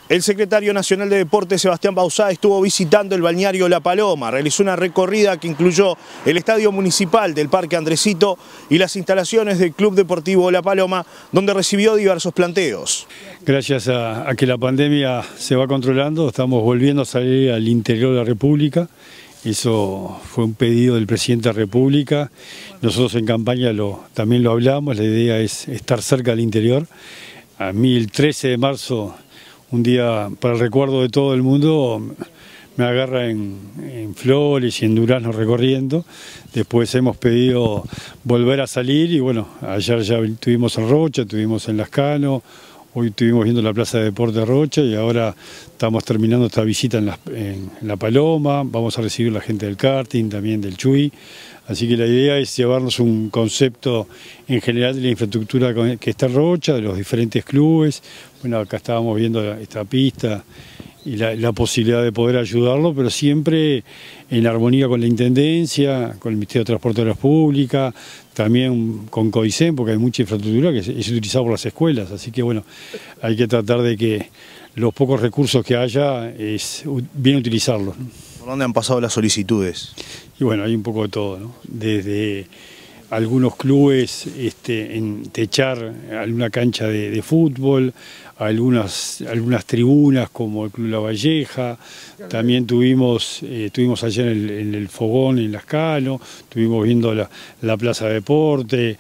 El secretario nacional de Deportes, Sebastián Bauzá, estuvo visitando el balneario La Paloma. Realizó una recorrida que incluyó el estadio municipal del Parque Andresito y las instalaciones del Club Deportivo La Paloma, donde recibió diversos planteos. Gracias a que la pandemia se va controlando, estamos volviendo a salir al interior de la República. Eso fue un pedido del presidente de la República. Nosotros en campaña también lo hablamos, la idea es estar cerca del interior. A mí el 13 de marzo, un día para el recuerdo de todo el mundo, me agarra en Flores y en Durazno recorriendo. Después hemos pedido volver a salir y bueno, ayer ya estuvimos en Rocha, estuvimos en Lascano, hoy estuvimos viendo la Plaza de Deportes de Rocha y ahora estamos terminando esta visita en La Paloma. Vamos a recibir a la gente del karting, también del Chuy. Así que la idea es llevarnos un concepto en general de la infraestructura que está en Rocha, de los diferentes clubes. Bueno, acá estábamos viendo esta pista y la posibilidad de poder ayudarlo, pero siempre en armonía con la Intendencia, con el Ministerio de Transporte de la República, también con CODICEN, porque hay mucha infraestructura que es utilizada por las escuelas. Así que bueno, hay que tratar de que los pocos recursos que haya es bien utilizarlos, ¿no? ¿Por dónde han pasado las solicitudes? Y bueno, hay un poco de todo, ¿no? Desde algunos clubes en techar alguna cancha de fútbol, algunas tribunas como el Club La Valleja, también estuvimos ayer en el Fogón en Lascano, estuvimos viendo la Plaza de Deporte.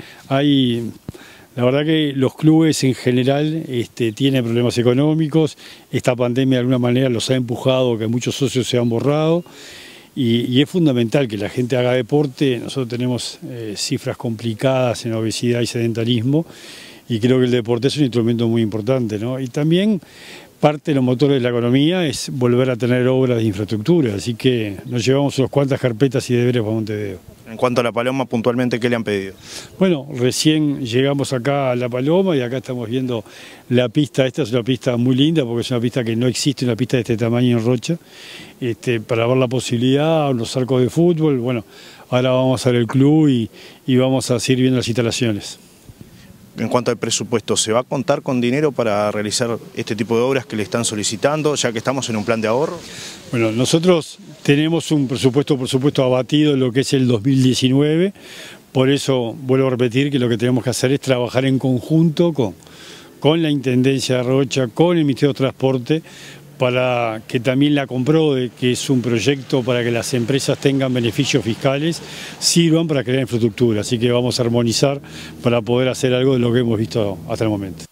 La verdad que los clubes en general tienen problemas económicos, esta pandemia de alguna manera los ha empujado, que muchos socios se han borrado. Y es fundamental que la gente haga deporte. Nosotros tenemos cifras complicadas en obesidad y sedentarismo y creo que el deporte es un instrumento muy importante, ¿no? Y también parte de los motores de la economía es volver a tener obras de infraestructura, así que nos llevamos unas cuantas carpetas y deberes para Montevideo. En cuanto a La Paloma, puntualmente, ¿qué le han pedido? Bueno, recién llegamos acá a La Paloma y acá estamos viendo la pista. Esta es una pista muy linda porque es una pista que no existe, una pista de este tamaño en Rocha, para ver la posibilidad, los arcos de fútbol. Bueno, ahora vamos a ver el club y vamos a seguir viendo las instalaciones. En cuanto al presupuesto, ¿se va a contar con dinero para realizar este tipo de obras que le están solicitando, ya que estamos en un plan de ahorro? Bueno, nosotros tenemos un presupuesto, por supuesto, abatido en lo que es el 2019, por eso vuelvo a repetir que lo que tenemos que hacer es trabajar en conjunto con la Intendencia de Rocha, con el Ministerio de Transporte, para que también la CONPRODE, que es un proyecto para que las empresas tengan beneficios fiscales, sirvan para crear infraestructura. Así que vamos a armonizar para poder hacer algo de lo que hemos visto hasta el momento.